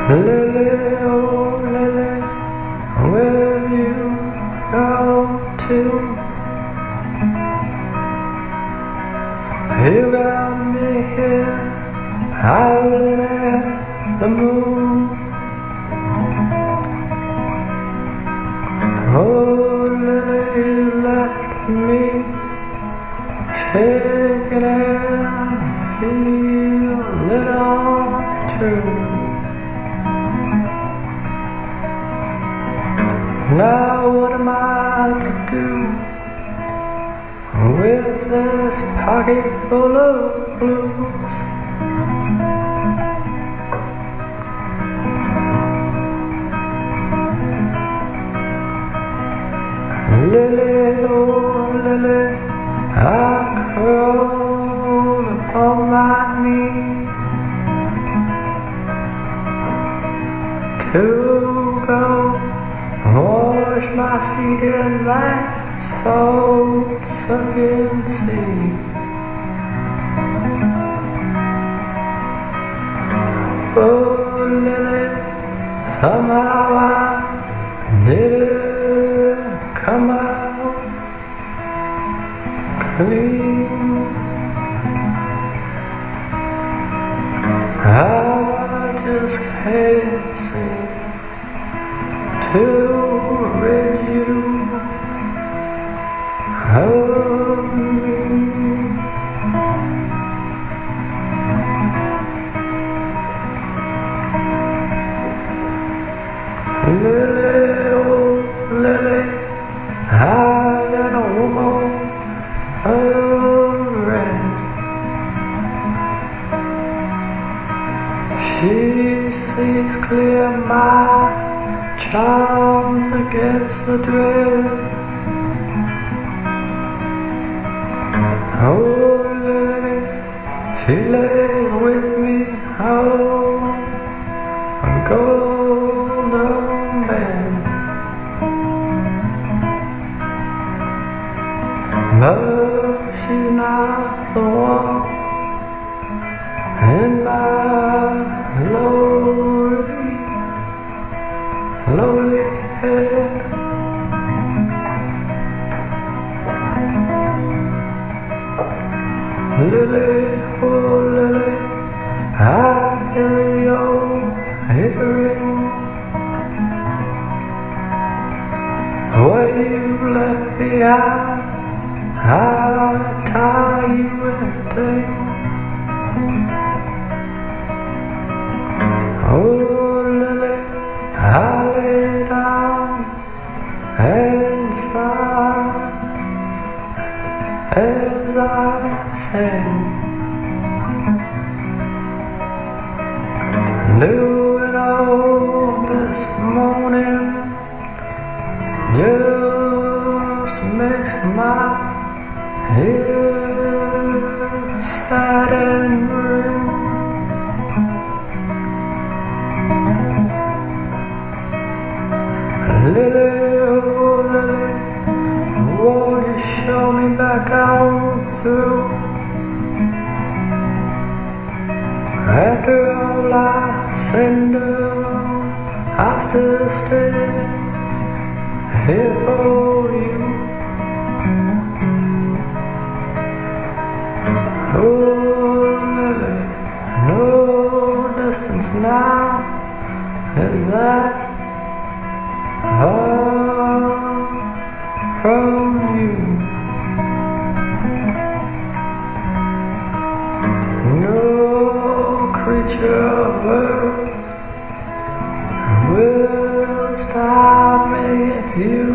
Lily, oh Lily, where you go to? You got me here, howling at the moon. Oh Lily, you left me shaking and feeling untrue. Now what am I to do with this pocket full of blues? Lily, oh Lily, I crawl upon my knees to go wash my feet in that soul-sucking sea. Oh Lily, somehow I didn't come out clean. I just can't seem to rid you of me. Lily, oh Lily, I got a woman of red. She sees clear my charms against the dread. Oh Lily, she lays with me, oh, a golden bed. No, she's not the one in my lowly head. Lily, oh Lily, I hear your hearing what you left behind. I tie you in things. Oh Lily, I lay down and sigh as I sing, knew it all this morning just makes my head sad and ring. Lily, oh Lily, won't you show me back out through? After all I send her, I still stay here for you. Oh Lily, no distance now is that from you. No creature of earth will stop me if you